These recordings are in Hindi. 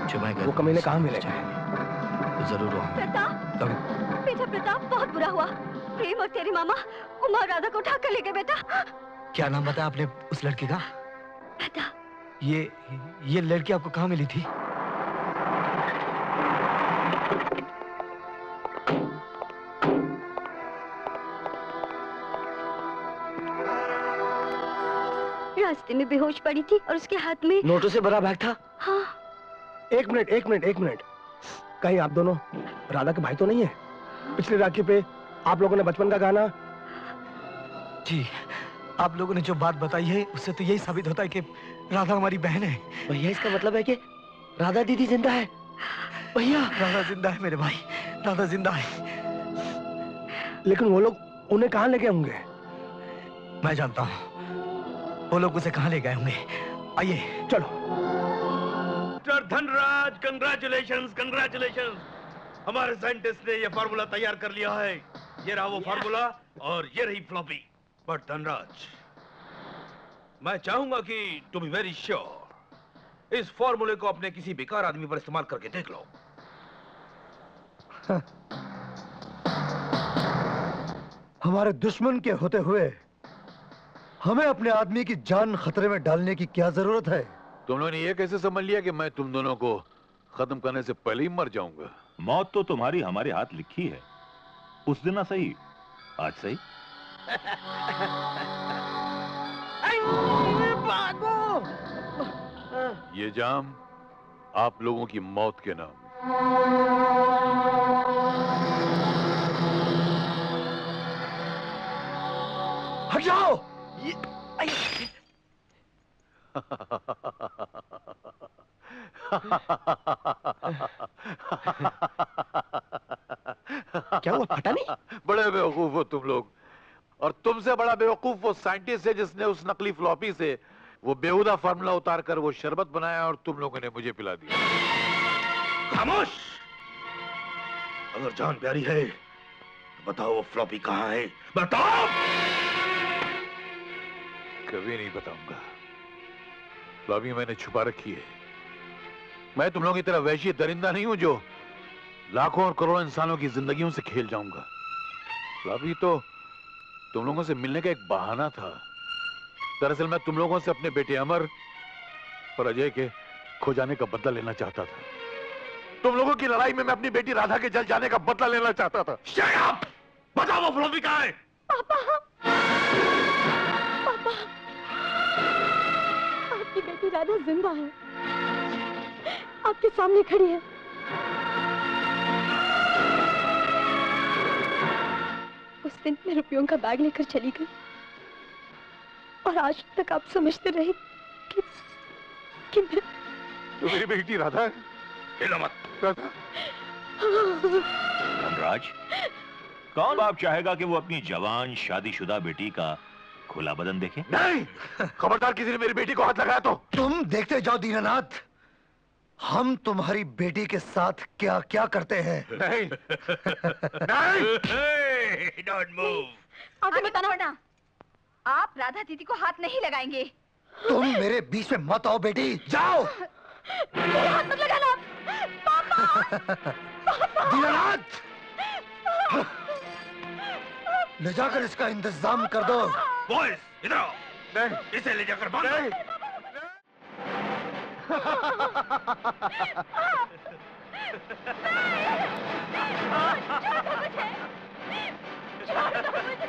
वो कमीने कहाँ मिलेगा? जरूर प्रताप, बेटा प्रताप, बहुत बुरा हुआ। प्रेम और तेरी मामा उमा और राधा को उठा कर ले गए बेटा। क्या नाम बताया आपने उस लड़की का? बेटा, ये लड़की आपको कहाँ मिली थी? रास्ते में बेहोश पड़ी थी और उसके हाथ में नोटों से भरा बैग था। हाँ। एक मिनट, कहीं आप दोनों राधा के भाई तो नहीं है? पिछली राखी पे आप लोगों ने बचपन का गाना। जी, आप लोगों ने जो बात बताई है उससे तो यही साबित होता है कि राधा हमारी बहन है। भैया, इसका मतलब है कि राधा दीदी जिंदा है। भैया, राधा जिंदा है मेरे भाई, राधा जिंदा है। लेकिन वो लोग उन्हें कहाँ ले गए होंगे? मैं जानता हूँ वो लोग उसे कहाँ ले गए होंगे। आइए चलो। धनराज, कंग्रेचुलेशंस। हमारे साइंटिस्ट ने यह फार्मूला तैयार कर लिया है। ये रहा वो फार्मूला और ये रही फ्लॉपी। बट धनराज, मैं चाहूंगा कि टू बी वेरी श्योर इस फार्मूले को अपने किसी बेकार आदमी पर इस्तेमाल करके देख लो। हमारे दुश्मन के होते हुए हमें अपने आदमी की जान खतरे में डालने की क्या जरूरत है? तुम लोगों ने ये कैसे समझ लिया कि मैं तुम दोनों को खत्म करने से पहले ही मर जाऊंगा? मौत तो तुम्हारी हमारे हाथ लिखी है। उस दिन ना सही, आज सही। ये जाम आप लोगों की मौत के नाम। हट जाओ! क्या हुआ, फटा नहीं? बड़े बेवकूफ हो तुम लोग, और तुमसे बड़ा बेवकूफ वो साइंटिस्ट है जिसने उस नकली फ्लॉपी से वो बेहुदा फार्मूला उतार कर वो शरबत बनाया और तुम लोगों ने मुझे पिला दिया। खामोश! अगर जान प्यारी है तो बताओ वो फ्लॉपी कहाँ है? बताओ! कभी नहीं बताऊंगा। फ्लॉपी मैंने छुपा रखी है। मैं तुम लोगों की तरह वैश्य दरिंदा नहीं हूं जो लाखों और करोड़ों इंसानों की जिंदगियों से खेल जाऊंगा। फ्लॉपी तो तुम लोगों से मिलने का एक बहाना था। दरअसल मैं तुम लोगों से अपने बेटे अमर और अजय के खो जाने का बदला लेना चाहता था। तुम लोगों की लड़ाई में मैं अपनी बेटी राधा के जल जाने का बदला लेना चाहता था। Shut up! बताओ वो फ्लॉपी कहाँ है? पापा, आपकी बेटी राधा जिंदा है, आपके सामने खड़ी है। उस दिन मैं रुपयों का बैग लेकर चली गई और आज तक आप समझते रहे कि मैं तो मेरी बेटी राधा है। हिलो मत। राधा। धनराज, कौन बाप चाहेगा कि वो अपनी जवान शादीशुदा बेटी का खुला बदन देखे? नहीं, खबरदार किसी ने मेरी बेटी को हाथ लगाया तो। तुम देखते जाओ दीनानाथ, हम तुम्हारी बेटी के साथ क्या क्या करते हैं। नहीं, नहीं। Don't move. आगे बताना वरना आप राधा दीदी को हाथ नहीं लगाएंगे। तुम मेरे बीच में मत आओ बेटी, जाओ। मेरे हाथ मत लगाना पापा। दीनानाथ, ले जाकर इसका इंतजाम कर दो। बॉयज, इधर आओ। नहीं, इसे ले जाकर बांधो। नहीं। छोड़ो मुझे।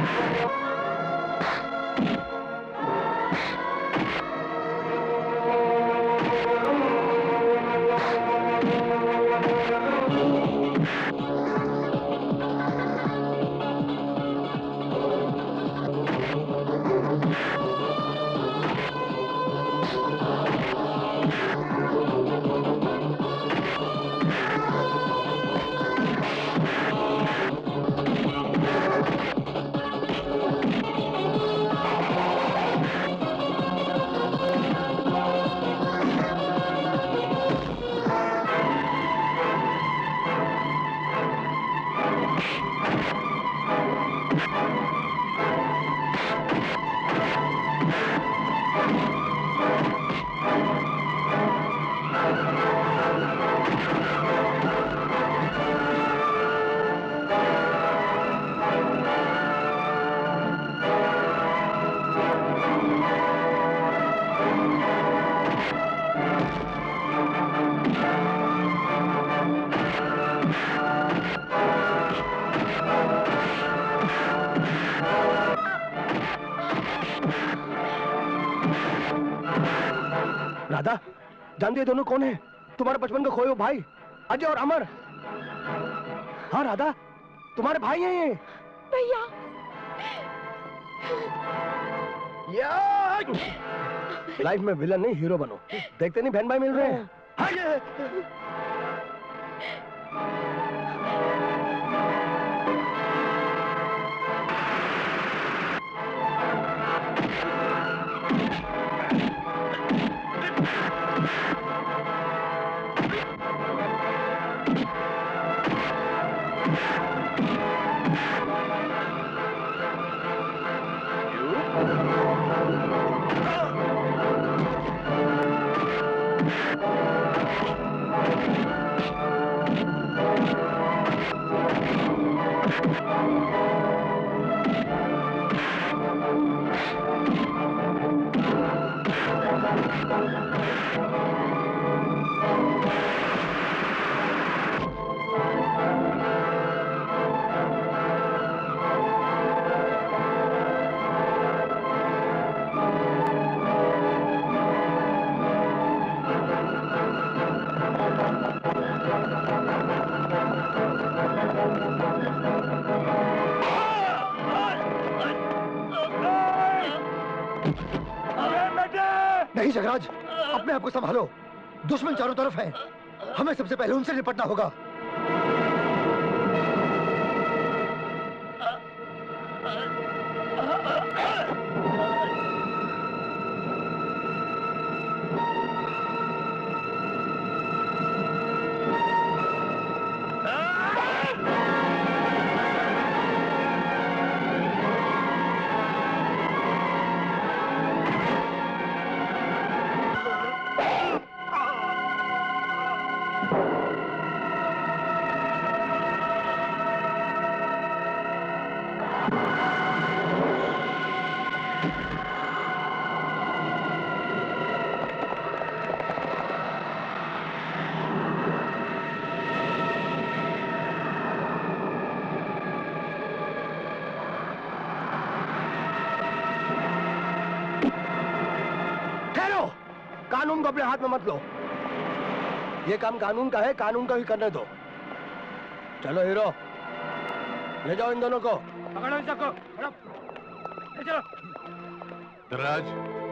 राधा, जानती है दोनों कौन है? तुम्हारे बचपन के खोए हुए भाई अजय और अमर। हाँ राधा, तुम्हारे भाई हैं ये। भैया। लाइफ में विलन नहीं हीरो बनो। देखते नहीं बहन भाई मिल रहे हैं। हाँ ये। नहीं जगराज, अपने आप को संभालो। दुश्मन चारों तरफ है, हमें सबसे पहले उनसे निपटना होगा। कानून को अपने हाथ में मत लो। ये काम कानून का है, कानून का ही करने दो। चलो हीरो, ले जाओ इन दोनों को। पकड़ो इन सबको, ले चलो। धनराज,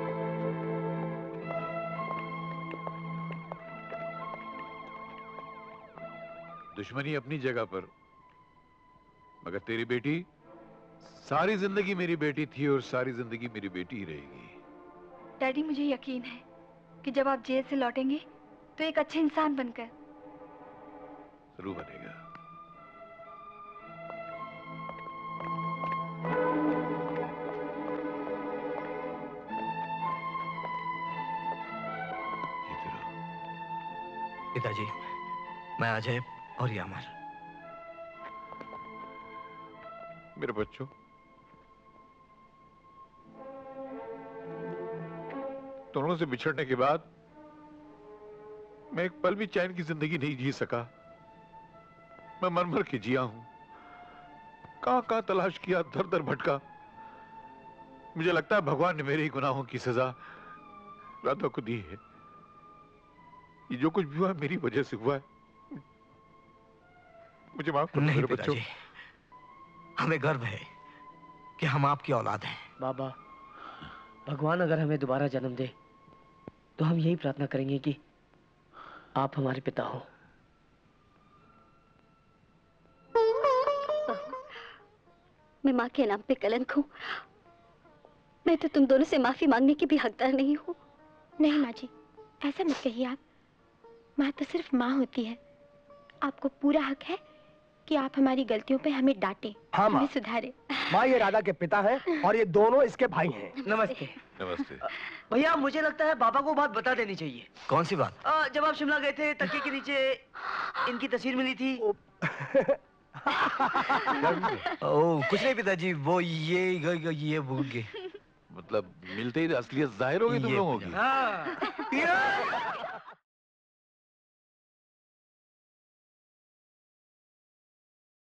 दुश्मनी अपनी जगह पर, मगर तेरी बेटी सारी जिंदगी मेरी बेटी थी और सारी जिंदगी मेरी बेटी ही रहेगी। डैडी, मुझे यकीन है कि जब आप जेल से लौटेंगे तो एक अच्छे इंसान बनकर। जरूर बनेगा। पिताजी, मैं अजय और ये अमर। मेरे बच्चों, दोनों से बिछड़ने के बाद मैं एक पल भी चैन की जिंदगी नहीं जी सका। मैं मर मर के जिया हूं। कहां कहां तलाश किया, दर दर भटका। मुझे लगता है भगवान ने मेरे ही गुनाहों की सजा राधा को दी है। ये जो कुछ भी हुआ मेरी वजह से हुआ है। मुझे माफ कर दो नहीं मेरे बच्चों। पिताजी, हमें गर्व है कि हम आपकी औलाद हैं। बाबा, भगवान अगर हमें दोबारा जन्म दे तो हम यही प्रार्थना करेंगे कि आप हमारे पिता हो। मैं माँ के नाम पे कलंक हूँ। मैं तो तुम दोनों से माफी मांगने की भी हकदार नहीं हूँ। नहीं माँ जी, ऐसा मत कहिए आप। माँ तो सिर्फ माँ होती है। आपको पूरा हक है कि आप हमारी गलतियों पे हमें डांटे, हाँ माँ। हमें सुधारे। माँ, ये राधा के पिता हैं और ये दोनों इसके भाई हैं। नमस्ते। नमस्ते। भैया, मुझे लगता है बाबा को बात बता देनी चाहिए। कौन सी बात? जब आप शिमला गए थे, तकिए के नीचे इनकी तस्वीर मिली थी। ओह, कुछ नहीं पिताजी, वो ये भूल गए। मतलब मिलते ही असलियत जाहिर हो गई तुम ये लोगों की। हाँ।